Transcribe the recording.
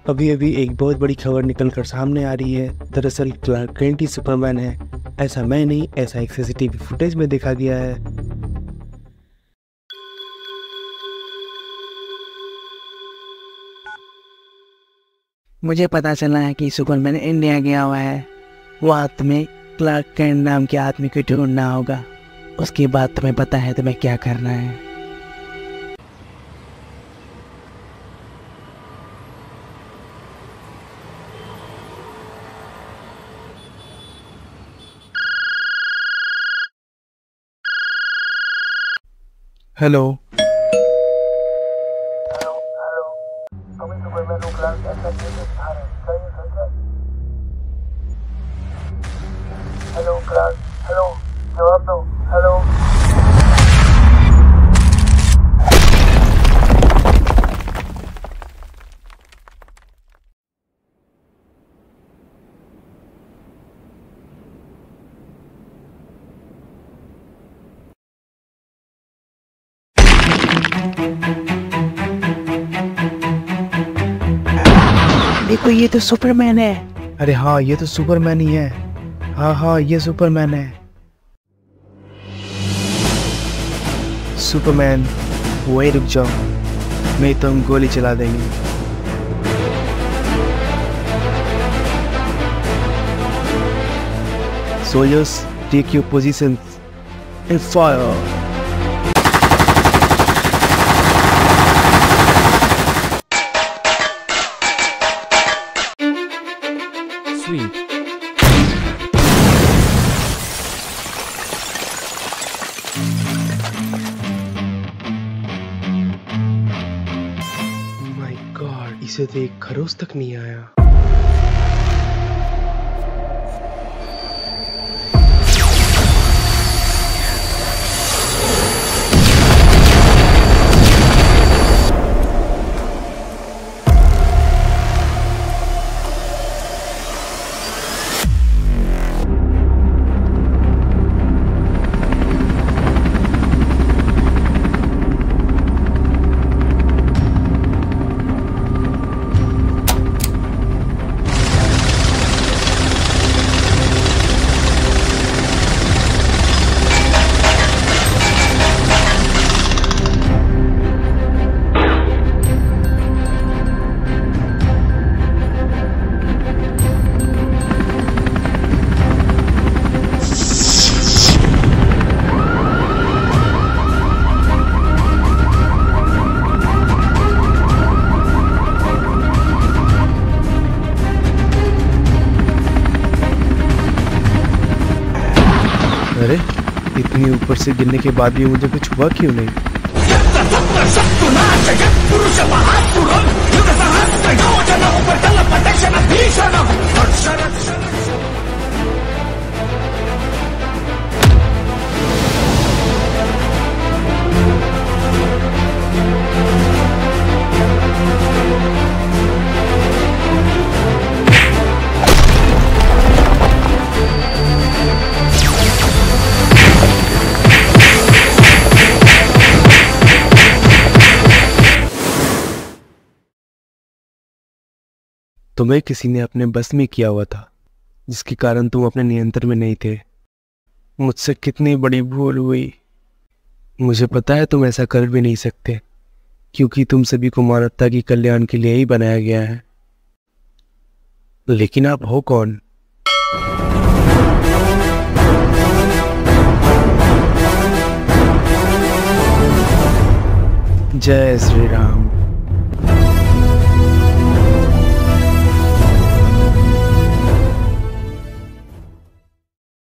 अभी अभी एक बहुत बड़ी खबर निकलकर सामने आ रही है। दरअसल क्लार्क केंट ही सुपरमैन है। ऐसा मैं नहीं, ऐसा एक सीसीटीवी फुटेज में देखा गया है। मुझे पता चला है कि सुपरमैन इंडिया गया हुआ है। वहाँ तुम्हें क्लार्क केंट नाम के आदमी को ढूंढना होगा। उसके बाद तुम्हें पता है तुम्हें क्या करना है। हेलो। हेलो क्लार्क, हेलो, जवाब दो। हेलो। देखो ये तो सुपरमैन है। अरे हाँ, ये तो सुपरमैन ही है। हाँ, ये सुपरमैन है। सुपरमैन, वही रुक जाओ, नहीं तो हम गोली चला देंगे। Soldiers, take your positions and fire. Sweet. My god, इसे तो एक खरोच तक नहीं आया। अरे, इतनी ऊपर से गिरने के बाद भी मुझे कुछ हुआ क्यों नहीं? तुम्हें किसी ने अपने बस में किया हुआ था, जिसके कारण तुम अपने नियंत्रण में नहीं थे। मुझसे कितनी बड़ी भूल हुई। मुझे पता है तुम ऐसा कर भी नहीं सकते, क्योंकि तुम सभी को मानवता की कल्याण के लिए ही बनाया गया है। लेकिन आप हो कौन? जय श्री राम।